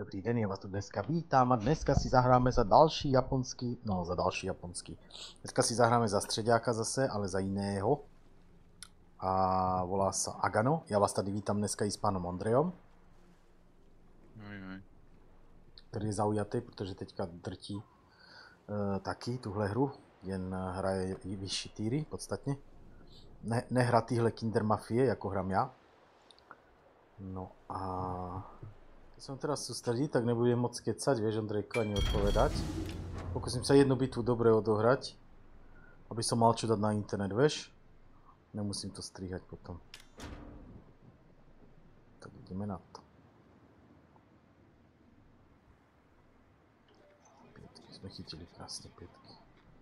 Dobrý den, já vás tu dneska vítám a dneska si zahráme za další japonský, Dneska si zahráme za středáka zase, ale za jiného. A volá se Agano. Já vás tady vítám dneska i s pánom Ondrejom. Který je zaujatý, protože teďka drtí taky tuhle hru. Jen hraje vyšší týry podstatně. Nehra tyhle Kinder Mafie, jako hram já. No a... Keď som teraz sústredí, tak nebudem moc kecať, vieš, Ondrejko, ani odpovedať. Pokúsim sa jednu bitvu dobre odohrať, aby som mal čo dať na internet, vieš. Nemusím to strihať potom. Tak ideme na to. Pietky sme chytili krásne, pietky.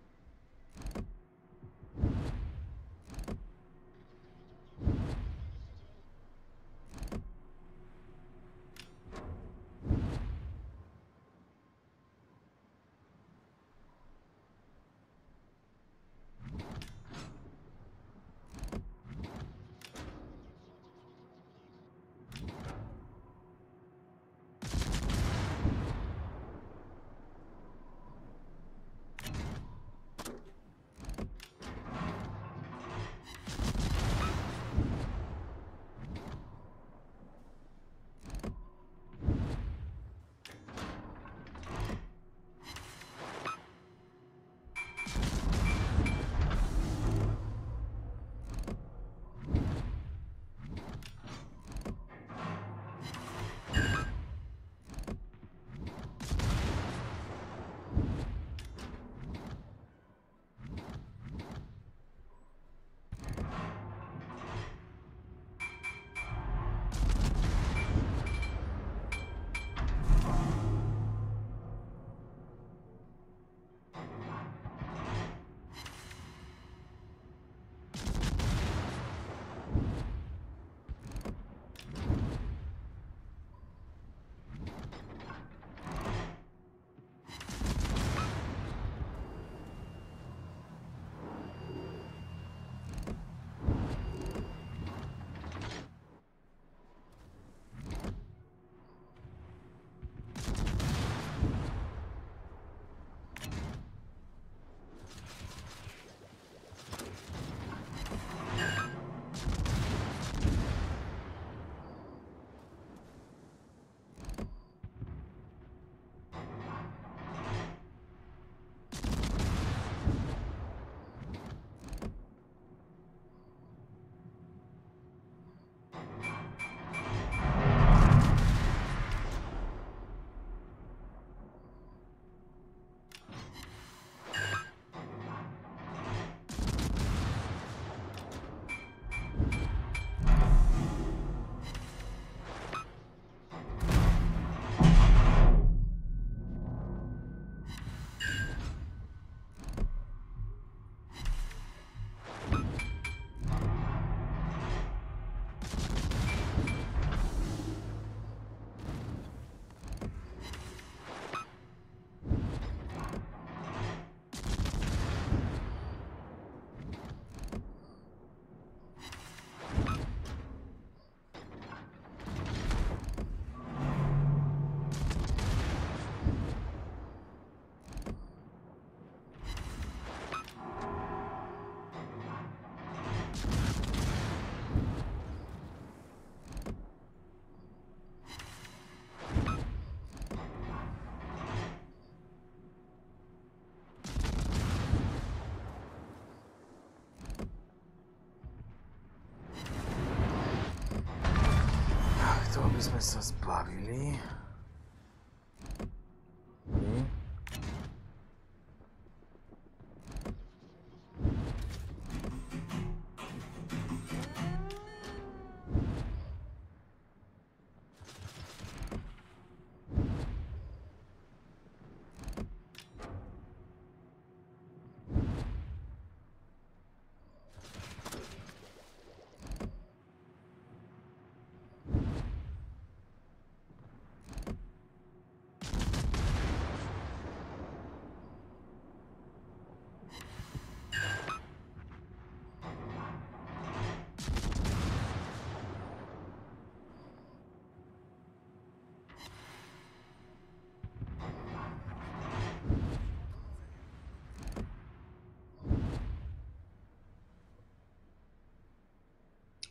To by sme sa zbavili.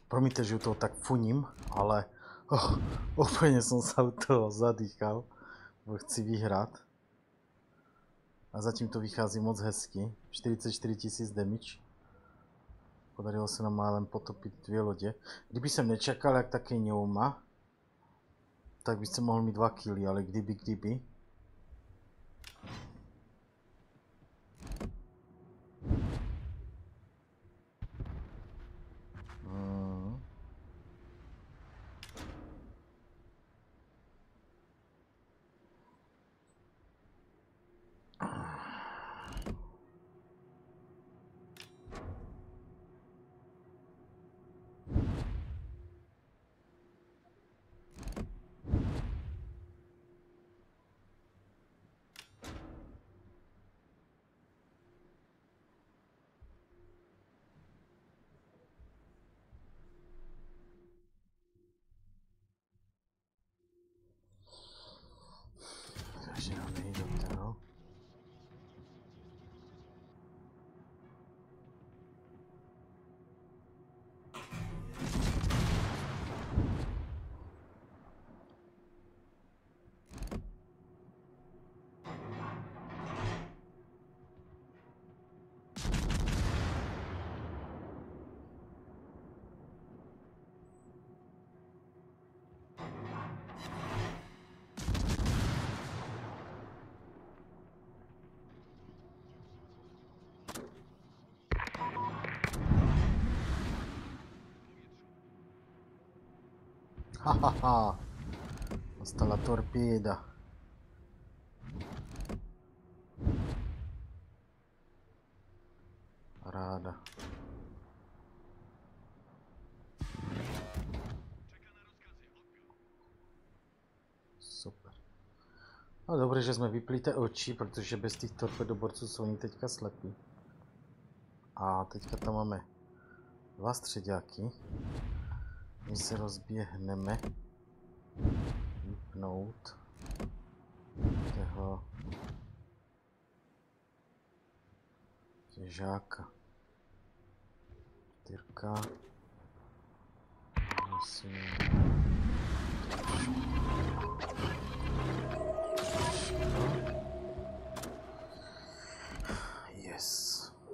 Promiňte, že u toho tak funím, ale úplne som sa u toho zadýchal, bo chci vyhrať. A zatím to vychází moc hezky. 44 000 damage. Podarilo sa nám len potopiť 2 lode. Kdyby som nečakal, jak také neuma, tak by ste mohli mi 2 killy, ale kdyby. Takže nám nejde toho. Hahaha, hasta la torpeda. Ráda. Super. No dobré, že jsme vypli ty oči, protože bez těch torpedoborců jsou oni teďka slepí. A teďka tam máme 2 středáky. My se rozběhneme. Vypnout toho těžáka. 4. Musím... Yes.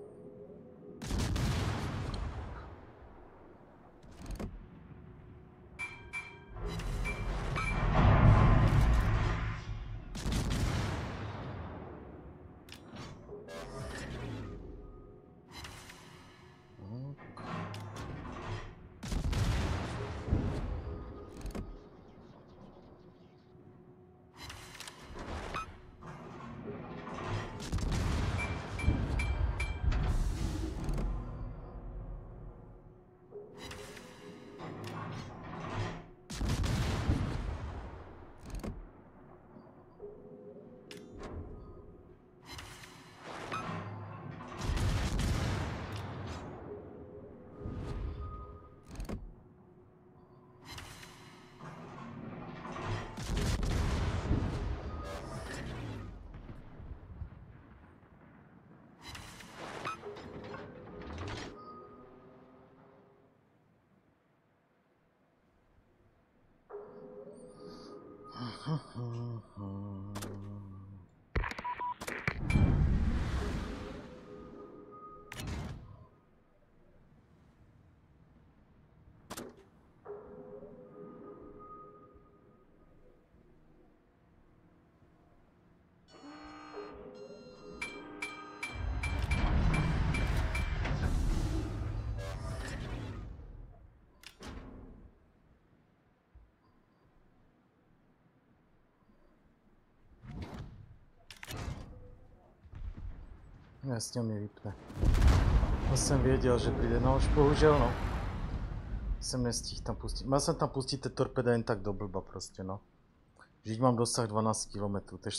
Jasně mi vypne. To jsem věděl, že přijde, no už bohužel no. Jsem nestihl tam pustit. Mal jsem tam pustit ty torpeda jen tak do blba prostě no. Vždyť mám dosah 12 km, tež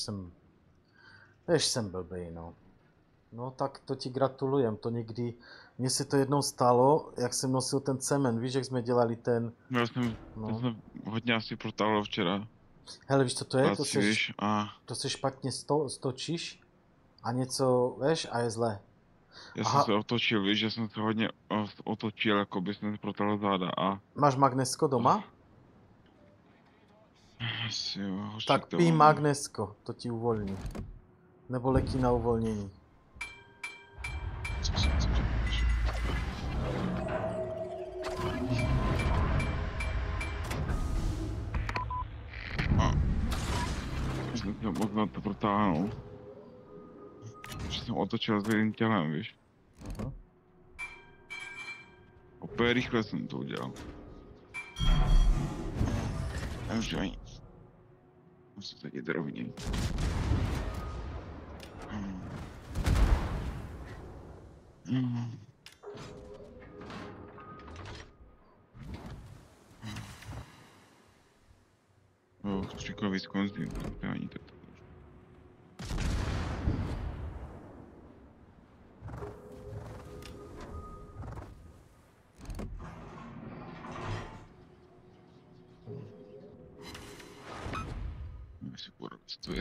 jsem blbej no. No tak to ti gratulujem, to někdy, mně se to jednou stalo, jak jsem nosil ten cement, víš, jak jsme dělali ten... Já jsem hodně asi protával včera. Hele, víš co to je? A... To se špatně stočíš a něco, víš, a je zlé. Já jsem se Aha, otočil, víš, že jsem se hodně otočil, jako by jsem protáhl záda a... máš magnesko doma? Asi jo, hořčík Tak to pij mám. magnesko, to ti uvolní. Nebo léky na uvolnění. Co říkáš? A... Jsem se moc na to protáhnul. Že jsem otočil s jedním tělem, víš. Aha. Úplně rychle jsem to udělal. Už jo nic. Musím se jít rovně. Říkal Wisconsin, to je ani to. Si podovestuje.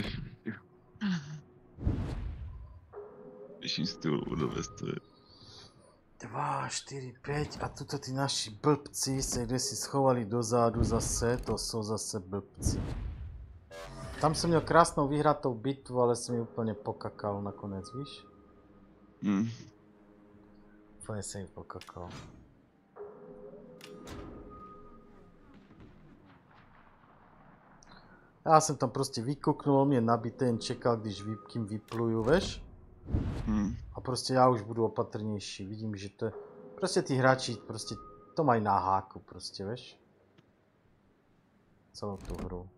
Vyšším stylu dovestuje. 2, 4, 5 a tuto ty naši blbci se kde si schovali dozadu zase, to jsou zase blbci. Tam jsem měl krásnou vyhratou bitvu, ale jsem ji úplně pokakal nakonec, víš? Úplně jsem ji pokakal. Já jsem tam prostě vykuknul, on mě nabitý, jen čekal, kým vypluju, veš? A prostě já už budu opatrnější, vidím, že to je... Prostě ty hráči prostě to mají na háku, prostě, veš? Celou tu hru.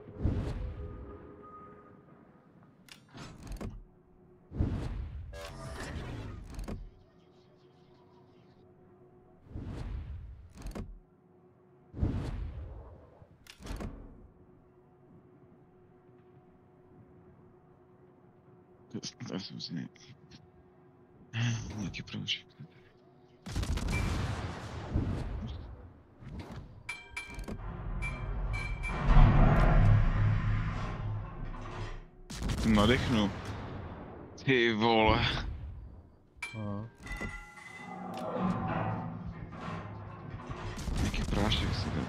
Já jsem si nějaký průšek. Nadechnu. Ty vole. Nějaký prášek si dám.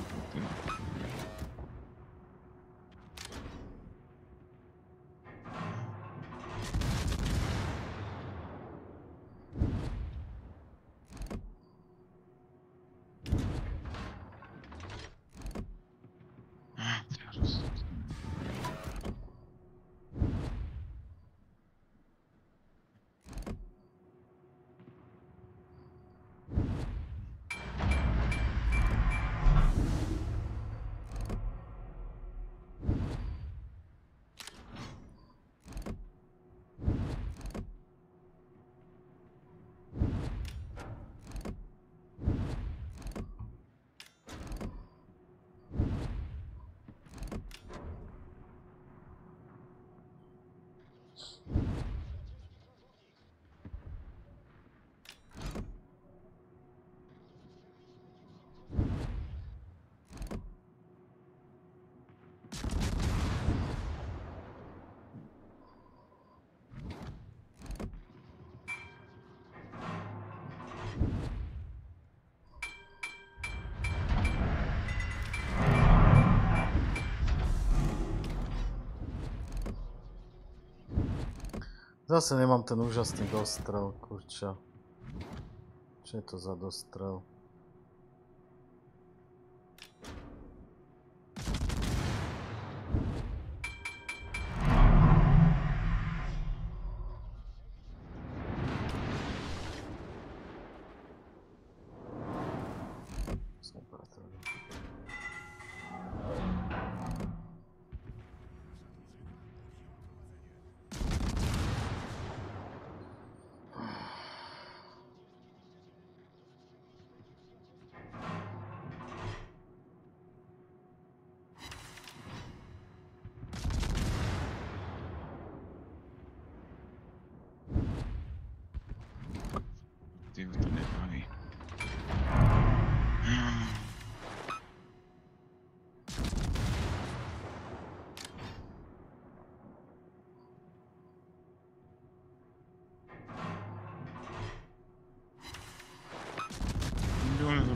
Zase nemám ten úžasný dostrel, kurča. Čo je to za dostrel?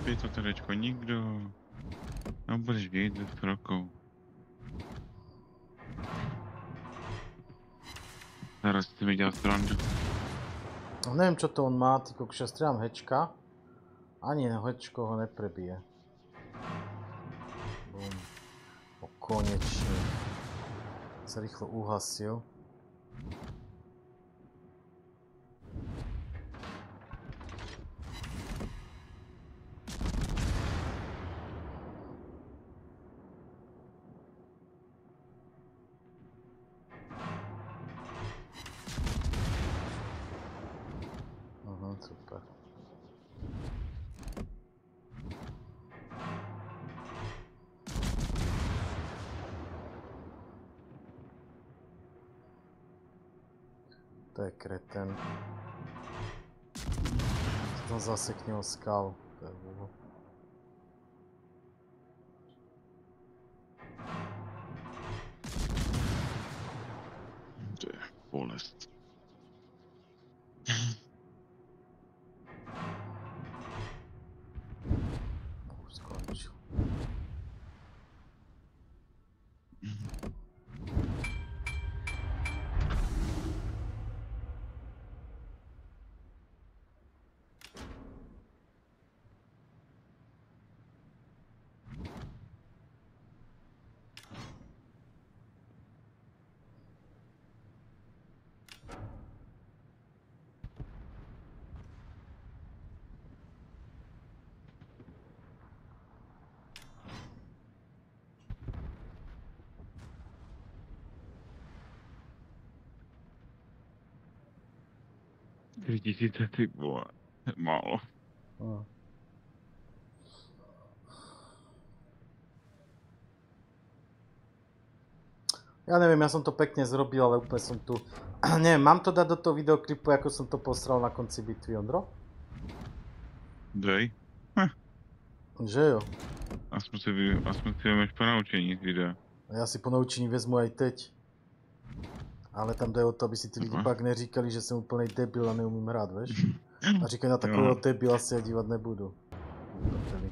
Nepí to terečko nikdo. No budeš vědět 200 rokov. Teraz si mi dělat srandu. No neviem, čo to on má, ty kokšia, strieľam hečka. Ani hečko ho neprebije. Bum. O, konečne. Sa rýchlo uhasil. Super. To je kreten. To zase k něho skal. To je bůh. To je bolest. Už skončil. $3000, ty vole. To je málo. Ja neviem, ja som to pekne zrobil, ale úplne som tu... Neviem, mám to dať do toho videoklipu, ako som to posral na konci bitvy, Ondro? Dej. Že jo. Aspoň si vemeš ponaučení z videa. A ja si ponaučení vezmu aj teď. Ale tam jde o to, aby si ty lidi pak neříkali, že jsem úplnej debil a neumím hrát, veš? A říkají, na takového debila se ja dívat nebudu. Prdeli.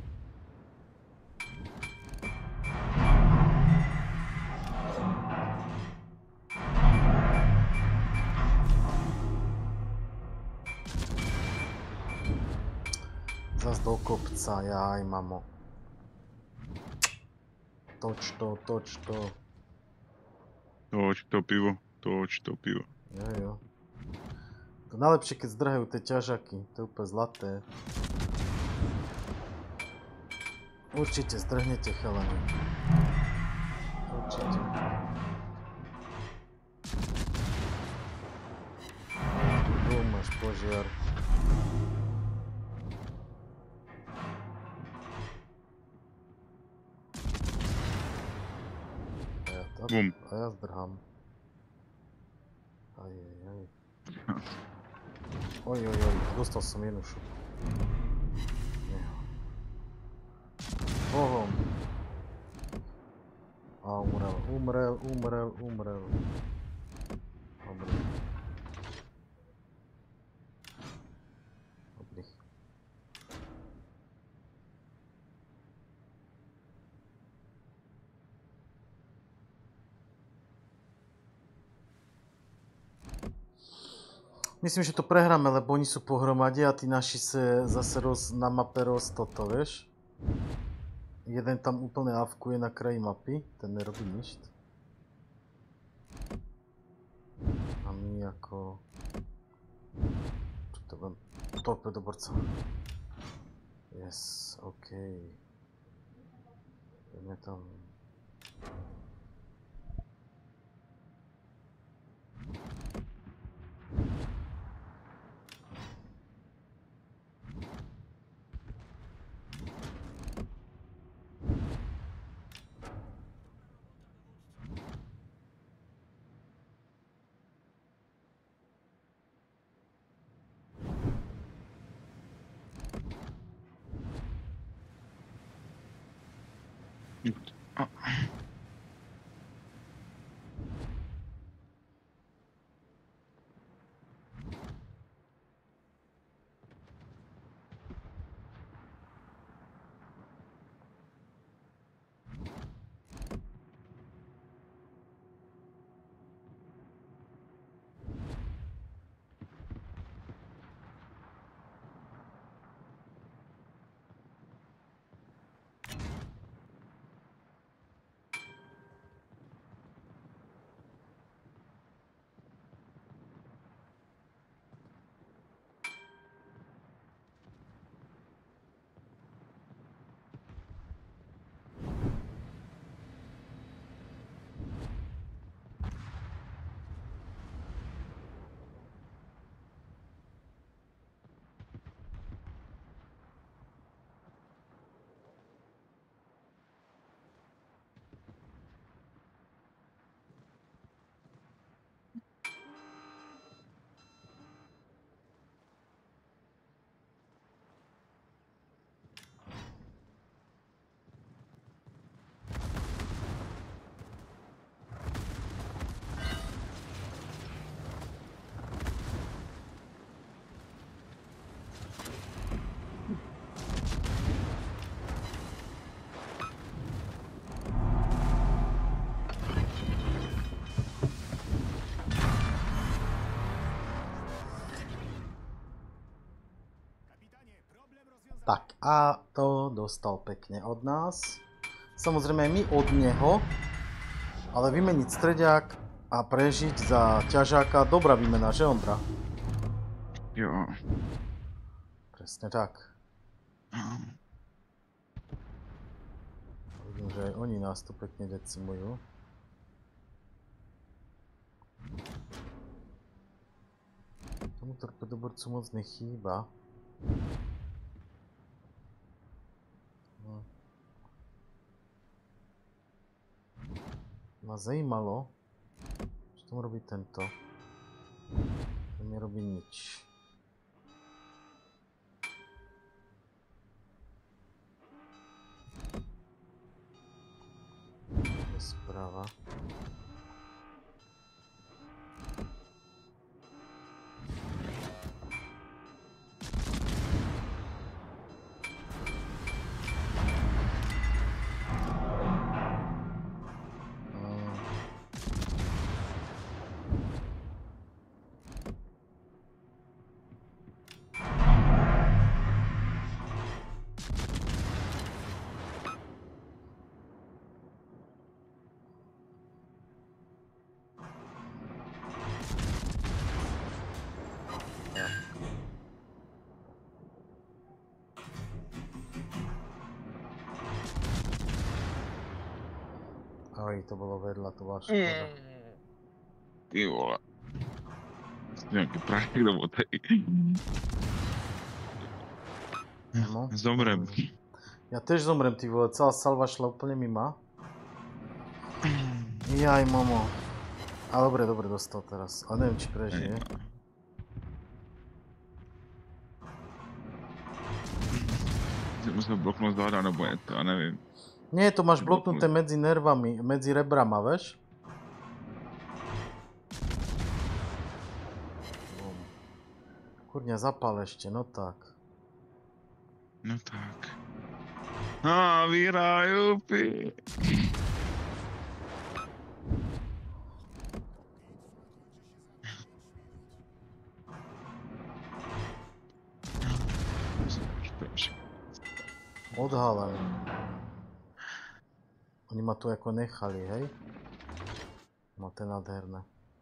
Zas do kopca, jaj, mamo. Toč to, toč to. Toč to pivo, toč to pivo. Jo. To najlepšie, keď zdrhajú tie ťažaky, to je úplne zlaté. Určite zdrhnete, chalani. Určite. Máš požiar. A ja zdrhám. Aj. Oj, dostal som jednu šupu. Bohom. A umrel. Dobrý. Myslím, že to prehráme, lebo oni sú pohromade a tí naši sa zase na mape toto, vieš? Jeden tam úplne avkuje na kraji mapy, ten nerobí nič. A my ako... Čo to budem? Tope do borca. Yes, okej. Ideme tam... A to dostal pekne od nás. Samozrejme aj my od neho. Ale vymeniť streďák a prežiť za ťažáka, dobrá výmena, že Ondra? Jo. Presne tak. Vidím, že aj oni nás tu pekne decimujú. Tomu torpedoborcu moc nechýba. Ma zajímalo, čo tam robí tento. Ten nerobí nič. To je správa. Oj, to bolo vedľa, to bola škoda. Ty vole. Nejaký prachy do botej. No. Zomrem. Ja tiež zomrem, ty vole, celá salva šla úplne mimo. Jaj, mamo. A dobre, dostal teraz. A neviem, či prežije. Musím bloknúť záda, nebo je to, ja neviem. Nie, to máš bloknuté medzi nervami, medzi rebrama, vieš? Kurňa, zapál ešte, no tak. No tak. Á, vyhrajú, pi. Odhalený. Oni ma tu ako nechali, hej? No to je nádherné.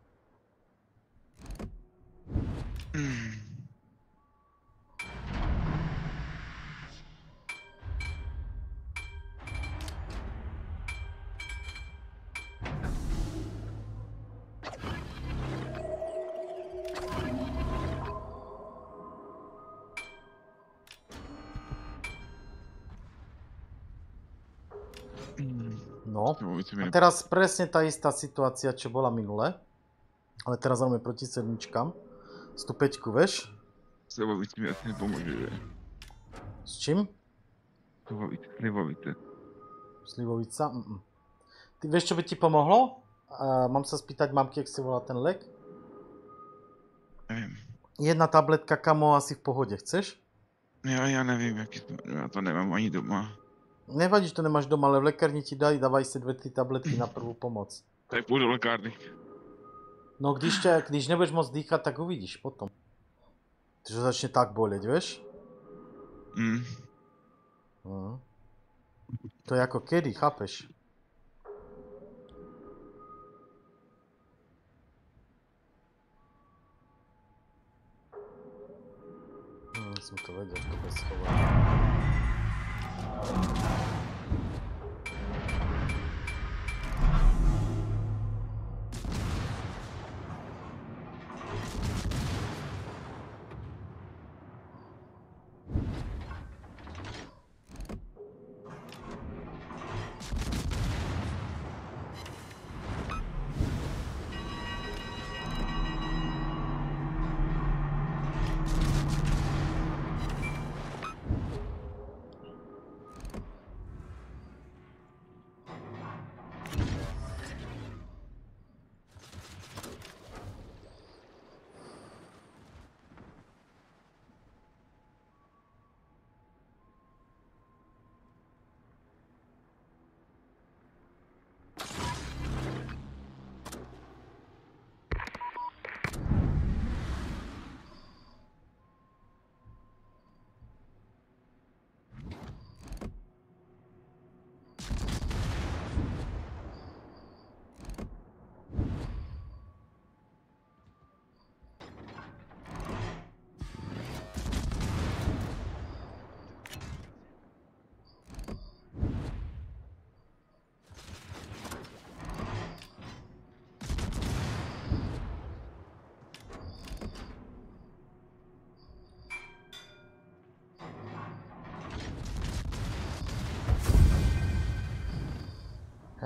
No, a teraz presne tá istá situácia, čo bola minule. Ale teraz máme proti sedmičkám. Stupeťku, vieš? Slivovice mi asi nepomôže, že? S čím? Slivovice. Slivovica? Ty vieš, čo by ti pomohlo? Mám sa spýtať mamky, jak si volá ten lek? Neviem. Jedna tabletka, kamo, asi v pohode, chceš? Ja neviem, ja to nemám ani doma. Nevadí, že to nemáš doma, ale v lekárni ti dají, dávaj si 2-3 tabletky na prvú pomoc. Tak pôjdu do lekárny. No, když nebudeš moc dýchať, tak uvidíš potom. Že začne tak boleť, vieš? To je ako kedy, chápeš? Som to vedel, že to bude schovať.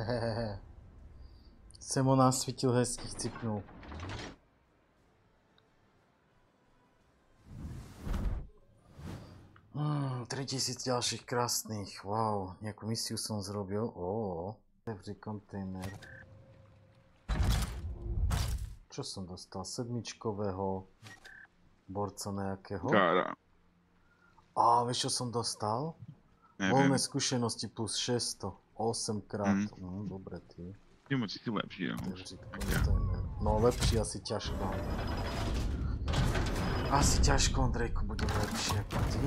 Hehehe. Jsem ho nasvítil hezky, chcipnul. Hmm, 3000 ďalších krásnych, wow, nejakú misiu som zrobil, otevři kontejner. Čo som dostal? Sedmičkového borca nejakého. Gára. Vieš čo som dostal? Neviem. Voľné skúsenosti plus 600, 8 krát. Dobre, ty. Timo, si lepší, jo. No lepší asi ťažko. Asi ťažko, Ondrejku, bude lepšie ako ty.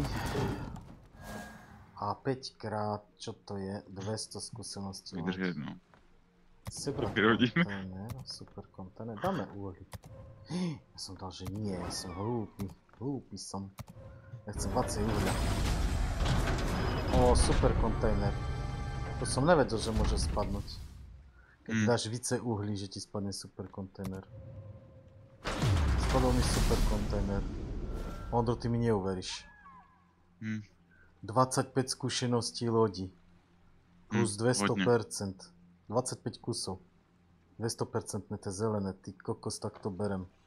A 5 krát, čo to je? 200 skúseností. Vydrž jedno. Super hodiny. kontajner, super kontajner. Dáme uhlí. Ja som dal, že nie, ja som hlúpy. Hlúpy som. Ja chcem 20 uhlia. Super kontajner. To som nevedel, že môže spadnúť. Keď dáš více uhlí, že ti spadne super kontajner. Spadol mi super kontajner. Ondro, ty mi neuveríš. 25 skúseností lodi. Plus 200%. 25 kusov. 200% to zelené, ty kokos, tak to berem.